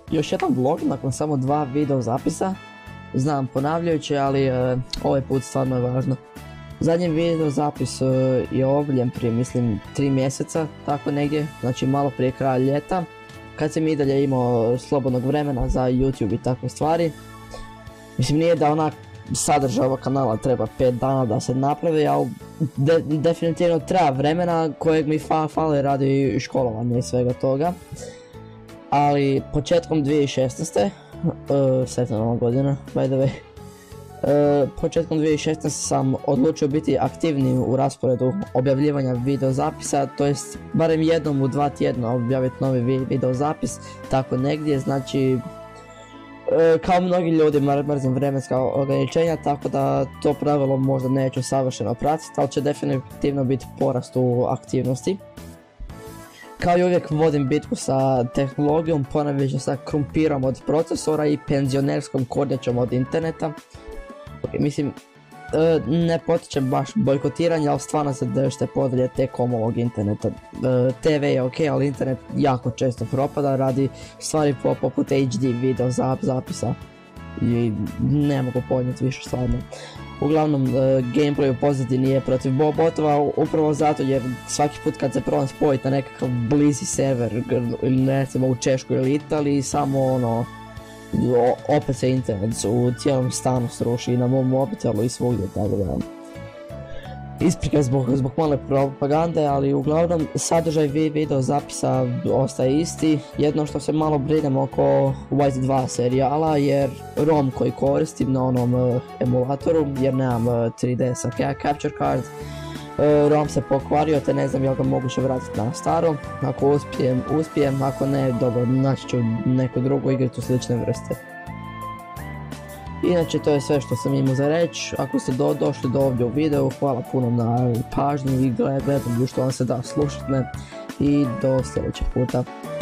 još jedan vlog nakon samo 2 video zapisa. Znam, ponavljajući, ali ovaj put stvarno je važno. Zadnji video zapis je objavljen prije, mislim, 3 mjeseca, tako negdje, znači malo prije kraja ljeta. Kad sam i dalje imao slobodnog vremena za YouTube i takve stvari. Mislim, nije da onak sadržaj ovog kanala treba 5 dana da se napravi, ali definitivno treba vremena kojeg mi fali radi školovanja i svega toga. Ali početkom 2016. Sretna nova godina, by the way. Početkom 2016. sam odlučio biti aktivniji u rasporedu objavljivanja videozapisa, to jest barem jednom u 2 tjedna objaviti novi videozapis, tako negdje, znači kao mnogi ljudi mrzim vremenska ograničenja, tako da to pravilo možda neću savršeno pratiti, ali će definitivno biti porast u aktivnosti. Kao i uvijek vodim bitku sa tehnologijom, ponajviše sa krumpirom od procesora i penzionerskom kornjačom od interneta. Mislim, ne potičem baš bojkotiranje, ali stvarno se držite podalje T-Comovog interneta. TV je ok, ali internet jako često propada radi stvari poput HD video zapisa i ne mogu podnijeti više stvarno. Uglavnom, gameplay u pozadini je protiv botova upravo zato jer svaki put kad se probam spojiti na nekakav blizi server ili recimo u Češkoj ili Italiji, samo ono, opet se internet u cijelom stanu sruši i na mom mobitelu i svugdje, tako da isprika zbog male propagande, ali uglavnom sadržaj video zapisa ostaje isti. Jedno što se malo brinem oko White 2 serijala jer ROM koji koristim na onom emulatoru, jer nemam 3DS capture card, ROM se pokvario te ne znam jel ga moguće vratiti na staro. Ako uspijem, ako ne, dobro, naći ću neku drugu igricu slične vrste. Inače, to je sve što sam imao za reći. Ako ste došli do ovdje u videu, hvala puno na pažnji i gledanju što vam se da slušati, i do sljedećeg puta.